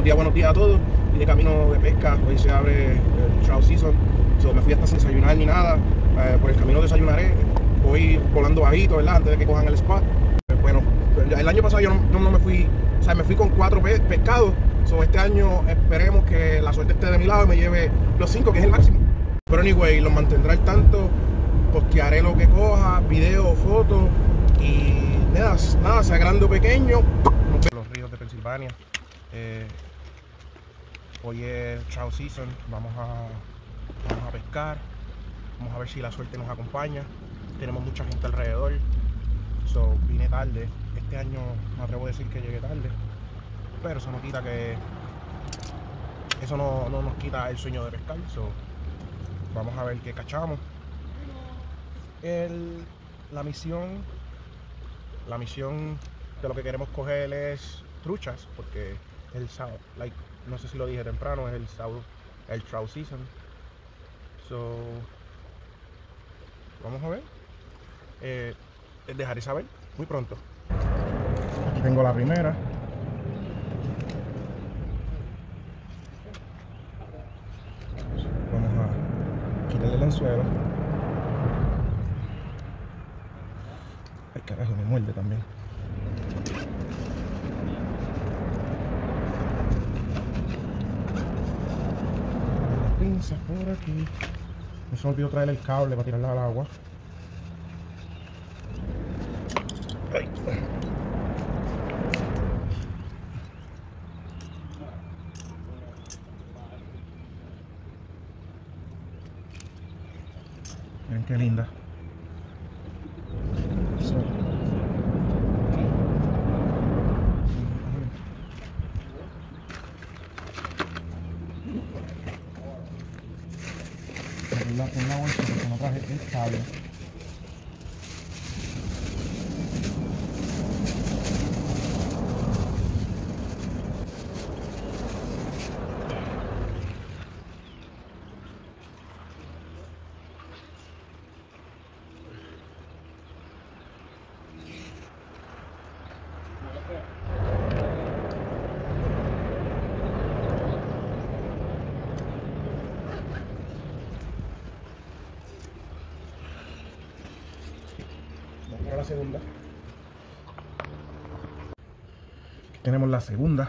buenos días a todos. Vine camino de pesca, hoy se abre el trout season. So, me fui hasta sin desayunar ni nada. Por el camino desayunaré. Voy volando bajito, ¿verdad? Antes de que cojan el spot. Bueno, el año pasado yo no me fui, o sea, me fui con 4 pescados. So, este año esperemos que la suerte esté de mi lado y me lleve los 5, que es el máximo. Pero anyway, los mantendré al tanto. Postearé lo que coja, videos, fotos y nada, sea grande o pequeño. Los ríos de Pensilvania. Hoy es trout season, vamos a pescar, vamos a ver si la suerte nos acompaña. Tenemos mucha gente alrededor, so vine tarde. Este año me atrevo a decir que llegué tarde, pero eso no quita que eso no nos quita el sueño de pescar. So vamos a ver qué cachamos. La misión de lo que queremos coger es truchas, porque el sábado, no sé si lo dije temprano, es el trout season. So vamos a ver, les dejaré saber muy pronto. Aquí tengo la primera. Vamos a quitarle el anzuelo. Ay, carajo, me muerde también. Las pinzas por aquí. No se me olvidó traer el cable para tirarla al agua. Ay. Miren qué linda. En la bolsa porque no traje el cable. La segunda. Aquí tenemos la segunda.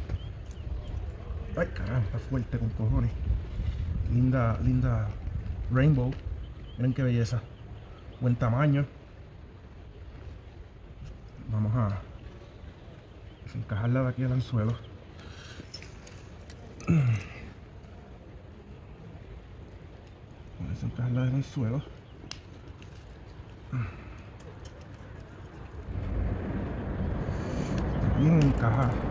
Ay, caramba, está fuerte con cojones. Linda rainbow. Miren qué belleza. Buen tamaño. Vamos a desencajarla de aquí al anzuelo. Vamos a desencajarla del anzuelo. Bien encajada.